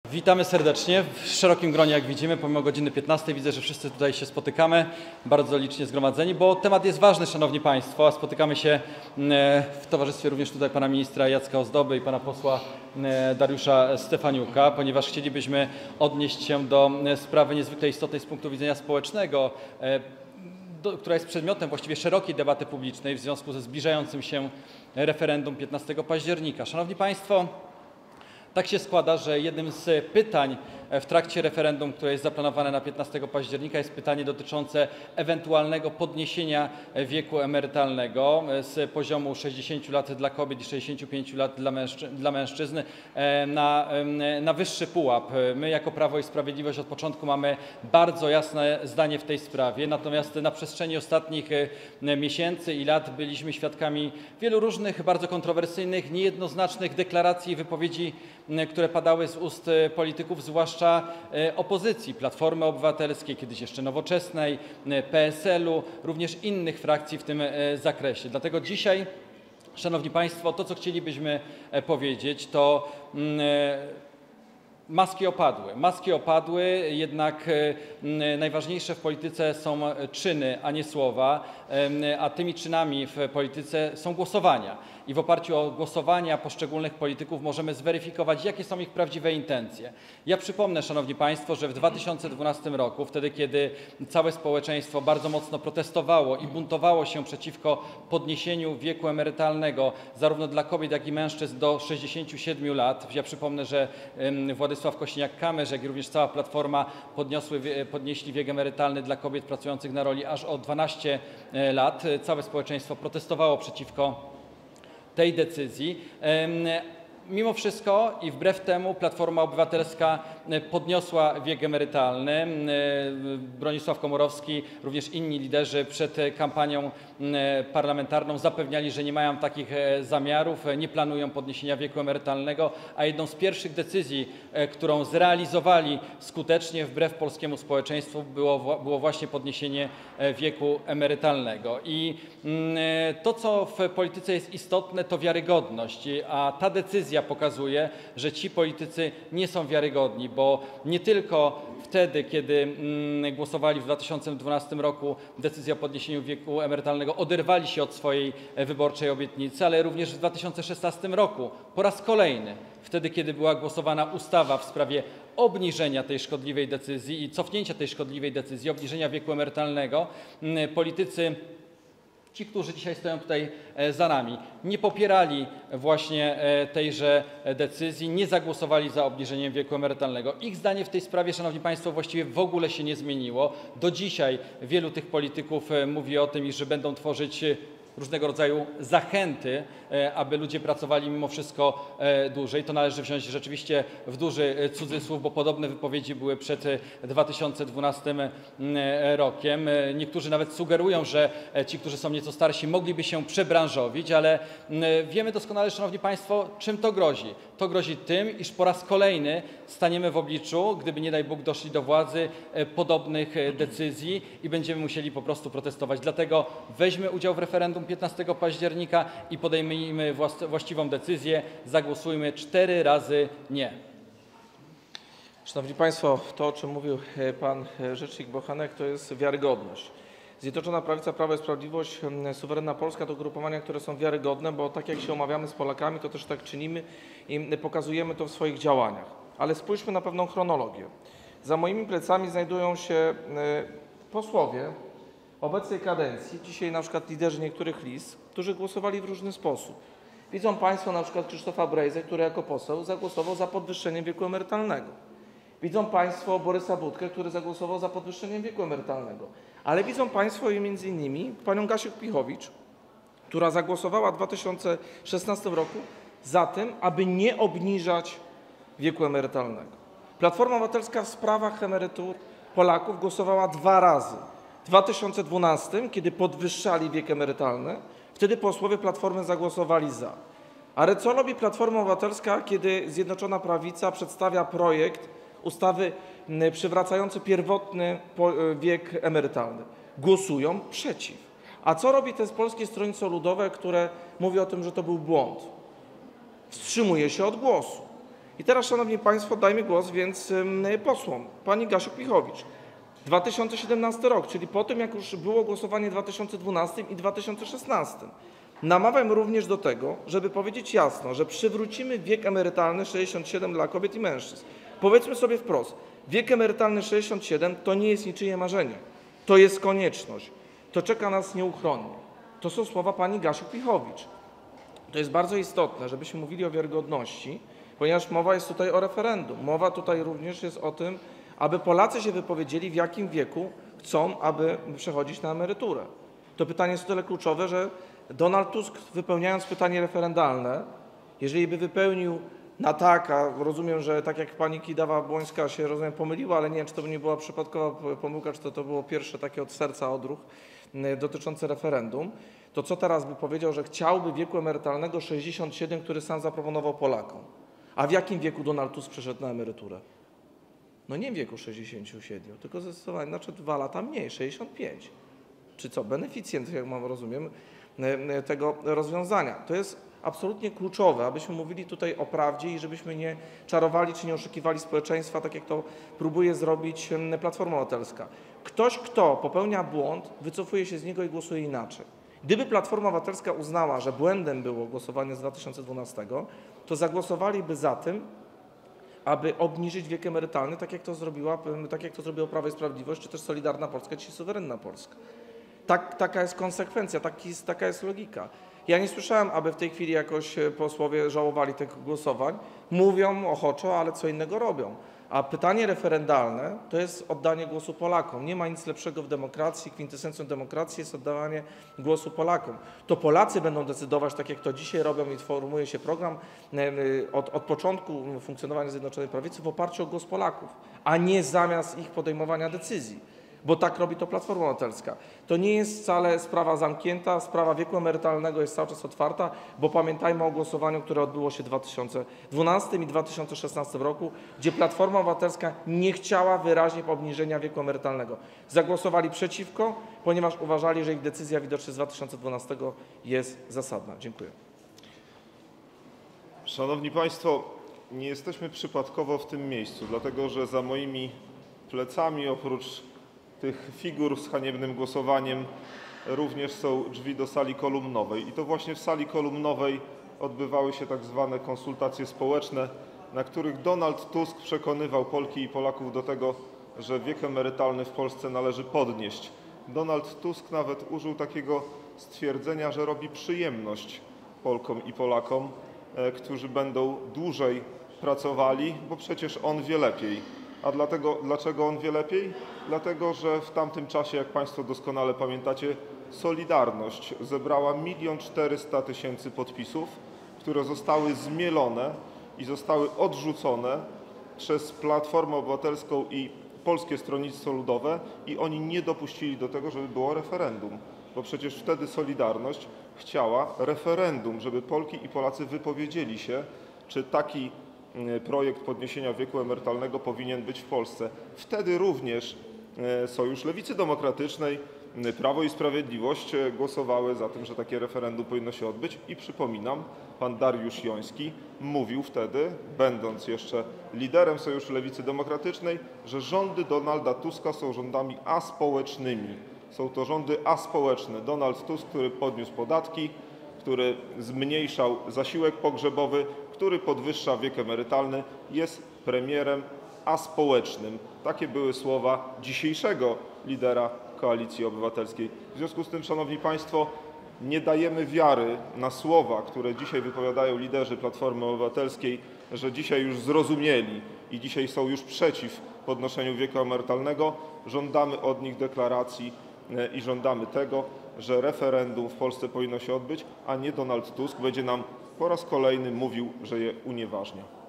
Witamy serdecznie w szerokim gronie, jak widzimy, pomimo godziny 15. Widzę, że wszyscy tutaj się spotykamy, bardzo licznie zgromadzeni, bo temat jest ważny, Szanowni Państwo, a spotykamy się w towarzystwie również tutaj pana ministra Jacka Ozdoby i pana posła Dariusza Stefaniuka, ponieważ chcielibyśmy odnieść się do sprawy niezwykle istotnej z punktu widzenia społecznego, która jest przedmiotem właściwie szerokiej debaty publicznej w związku ze zbliżającym się referendum 15 października. Szanowni Państwo, tak się składa, że jednym z pytań w trakcie referendum, które jest zaplanowane na 15 października, jest pytanie dotyczące ewentualnego podniesienia wieku emerytalnego z poziomu 60 lat dla kobiet i 65 lat dla mężczyzn na wyższy pułap. My jako Prawo i Sprawiedliwość od początku mamy bardzo jasne zdanie w tej sprawie, natomiast na przestrzeni ostatnich miesięcy i lat byliśmy świadkami wielu różnych, bardzo kontrowersyjnych, niejednoznacznych deklaracji i wypowiedzi, które padały z ust polityków, zwłaszcza opozycji, Platformy Obywatelskiej, kiedyś jeszcze Nowoczesnej, PSL-u, również innych frakcji w tym zakresie. Dlatego dzisiaj, Szanowni Państwo, to, co chcielibyśmy powiedzieć, to maski opadły, jednak najważniejsze w polityce są czyny, a nie słowa, a tymi czynami w polityce są głosowania. I w oparciu o głosowania poszczególnych polityków możemy zweryfikować, jakie są ich prawdziwe intencje. Ja przypomnę, Szanowni Państwo, że w 2012 roku, wtedy kiedy całe społeczeństwo bardzo mocno protestowało i buntowało się przeciwko podniesieniu wieku emerytalnego zarówno dla kobiet, jak i mężczyzn do 67 lat. Ja przypomnę, że Władysław Kosiniak-Kamysz, jak i również cała Platforma podnieśli wiek emerytalny dla kobiet pracujących na roli aż o 12 lat. Całe społeczeństwo protestowało przeciwko tej decyzji. Mimo wszystko i wbrew temu Platforma Obywatelska podniosła wiek emerytalny. Bronisław Komorowski, również inni liderzy przed kampanią parlamentarną zapewniali, że nie mają takich zamiarów, nie planują podniesienia wieku emerytalnego, a jedną z pierwszych decyzji, którą zrealizowali skutecznie wbrew polskiemu społeczeństwu, było właśnie podniesienie wieku emerytalnego. I to, co w polityce jest istotne, to wiarygodność, a ta decyzja pokazuje, że ci politycy nie są wiarygodni, bo nie tylko wtedy, kiedy głosowali w 2012 roku decyzję o podniesieniu wieku emerytalnego, oderwali się od swojej wyborczej obietnicy, ale również w 2016 roku po raz kolejny, wtedy kiedy była głosowana ustawa w sprawie obniżenia tej szkodliwej decyzji i cofnięcia tej szkodliwej decyzji, obniżenia wieku emerytalnego, politycy, ci, którzy dzisiaj stoją tutaj za nami, nie popierali właśnie tejże decyzji, nie zagłosowali za obniżeniem wieku emerytalnego. Ich zdanie w tej sprawie, Szanowni Państwo, właściwie w ogóle się nie zmieniło. Do dzisiaj wielu tych polityków mówi o tym, iż będą tworzyć różnego rodzaju zachęty, aby ludzie pracowali mimo wszystko dłużej. To należy wziąć rzeczywiście w duży cudzysłów, bo podobne wypowiedzi były przed 2012 rokiem. Niektórzy nawet sugerują, że ci, którzy są nieco starsi, mogliby się przebranżowić, ale wiemy doskonale, Szanowni Państwo, czym to grozi. To grozi tym, iż po raz kolejny staniemy w obliczu, gdyby nie daj Bóg doszli do władzy, podobnych decyzji i będziemy musieli po prostu protestować. Dlatego weźmy udział w referendum 15 października i podejmijmy właściwą decyzję. Zagłosujmy 4 razy nie. Szanowni Państwo, to, o czym mówił Pan Rzecznik Bochenek, to jest wiarygodność. Zjednoczona Prawica, Prawo i Sprawiedliwość, Suwerenna Polska to ugrupowania, które są wiarygodne, bo tak jak się umawiamy z Polakami, to też tak czynimy i pokazujemy to w swoich działaniach. Ale spójrzmy na pewną chronologię. Za moimi plecami znajdują się posłowie obecnej kadencji, dzisiaj na przykład liderzy niektórych list, którzy głosowali w różny sposób. Widzą Państwo na przykład Krzysztofa Brejzę, który jako poseł zagłosował za podwyższeniem wieku emerytalnego. Widzą Państwo Borysa Budkę, który zagłosował za podwyższeniem wieku emerytalnego. Ale widzą Państwo i między innymi panią Gasię Pichowicz, która zagłosowała w 2016 roku za tym, aby nie obniżać wieku emerytalnego. Platforma Obywatelska w sprawach emerytur Polaków głosowała 2 razy. W 2012, kiedy podwyższali wiek emerytalny, wtedy posłowie Platformy zagłosowali za. Ale co robi Platforma Obywatelska, kiedy Zjednoczona Prawica przedstawia projekt ustawy przywracający pierwotny wiek emerytalny? Głosują przeciw. A co robi to Polskie Stronnictwo Ludowe, które mówi o tym, że to był błąd? Wstrzymuje się od głosu. I teraz, Szanowni Państwo, dajmy głos więc posłom. Pani Gasiuk-Pihowicz. 2017 rok, czyli po tym, jak już było głosowanie w 2012 i 2016. Namawiam również do tego, żeby powiedzieć jasno, że przywrócimy wiek emerytalny 67 dla kobiet i mężczyzn. Powiedzmy sobie wprost, wiek emerytalny 67 to nie jest niczyje marzenie. To jest konieczność. To czeka nas nieuchronnie. To są słowa pani Gasiuk-Pihowicz. To jest bardzo istotne, żebyśmy mówili o wiarygodności, ponieważ mowa jest tutaj o referendum. Mowa tutaj również jest o tym, aby Polacy się wypowiedzieli, w jakim wieku chcą, aby przechodzić na emeryturę. To pytanie jest o tyle kluczowe, że Donald Tusk, wypełniając pytanie referendalne, jeżeli by wypełnił na tak, a rozumiem, że tak jak pani Kidawa-Błońska się, rozumiem, pomyliła, ale nie wiem, czy to nie była przypadkowa pomyłka, czy to było pierwsze takie od serca odruch dotyczące referendum, to co teraz by powiedział, że chciałby wieku emerytalnego 67, który sam zaproponował Polakom. A w jakim wieku Donald Tusk przeszedł na emeryturę? No nie w wieku 67, tylko zdecydowanie, znaczy 2 lata mniej, 65. Czy co, beneficjent, jak mam rozumiem, tego rozwiązania. To jest absolutnie kluczowe, abyśmy mówili tutaj o prawdzie i żebyśmy nie czarowali czy nie oszukiwali społeczeństwa, tak jak to próbuje zrobić Platforma Obywatelska. Ktoś, kto popełnia błąd, wycofuje się z niego i głosuje inaczej. Gdyby Platforma Obywatelska uznała, że błędem było głosowanie z 2012, to zagłosowaliby za tym, aby obniżyć wiek emerytalny, tak jak to zrobiło Prawo i Sprawiedliwość, czy też Solidarna Polska, czy Suwerenna Polska. Taka jest konsekwencja, taka jest logika. Ja nie słyszałem, aby w tej chwili jakoś posłowie żałowali tych głosowań. Mówią ochoczo, ale co innego robią. A pytanie referendalne to jest oddanie głosu Polakom. Nie ma nic lepszego w demokracji. Kwintesencją demokracji jest oddawanie głosu Polakom. To Polacy będą decydować, tak jak to dzisiaj robią i formułuje się program od początku funkcjonowania Zjednoczonej Prawicy w oparciu o głos Polaków, a nie zamiast ich podejmowania decyzji. Bo tak robi to Platforma Obywatelska. To nie jest wcale sprawa zamknięta, sprawa wieku emerytalnego jest cały czas otwarta, bo pamiętajmy o głosowaniu, które odbyło się w 2012 i 2016 roku, gdzie Platforma Obywatelska nie chciała wyraźnie obniżenia wieku emerytalnego. Zagłosowali przeciwko, ponieważ uważali, że ich decyzja widocznie z 2012 jest zasadna. Dziękuję. Szanowni Państwo, nie jesteśmy przypadkowo w tym miejscu, dlatego że za moimi plecami oprócz tych figur z haniebnym głosowaniem również są drzwi do sali kolumnowej. I to właśnie w sali kolumnowej odbywały się tak zwane konsultacje społeczne, na których Donald Tusk przekonywał Polki i Polaków do tego, że wiek emerytalny w Polsce należy podnieść. Donald Tusk nawet użył takiego stwierdzenia, że robi przyjemność Polkom i Polakom, którzy będą dłużej pracowali, bo przecież on wie lepiej. A dlaczego on wie lepiej? Dlatego, że w tamtym czasie, jak Państwo doskonale pamiętacie, Solidarność zebrała 1 400 000 podpisów, które zostały zmielone i zostały odrzucone przez Platformę Obywatelską i Polskie Stronnictwo Ludowe i oni nie dopuścili do tego, żeby było referendum. Bo przecież wtedy Solidarność chciała referendum, żeby Polki i Polacy wypowiedzieli się, czy taki projekt podniesienia wieku emerytalnego powinien być w Polsce. Wtedy również Sojusz Lewicy Demokratycznej, Prawo i Sprawiedliwość głosowały za tym, że takie referendum powinno się odbyć i przypominam, pan Dariusz Joński mówił wtedy, będąc jeszcze liderem Sojuszu Lewicy Demokratycznej, że rządy Donalda Tuska są rządami aspołecznymi. Są to rządy aspołeczne. Donald Tusk, który podniósł podatki, który zmniejszał zasiłek pogrzebowy, który podwyższa wiek emerytalny, jest premierem aspołecznym. Takie były słowa dzisiejszego lidera Koalicji Obywatelskiej. W związku z tym, Szanowni Państwo, nie dajemy wiary na słowa, które dzisiaj wypowiadają liderzy Platformy Obywatelskiej, że dzisiaj już zrozumieli i dzisiaj są już przeciw podnoszeniu wieku emerytalnego. Żądamy od nich deklaracji i żądamy tego, że referendum w Polsce powinno się odbyć, a nie Donald Tusk będzie nam po raz kolejny mówił, że je unieważnia.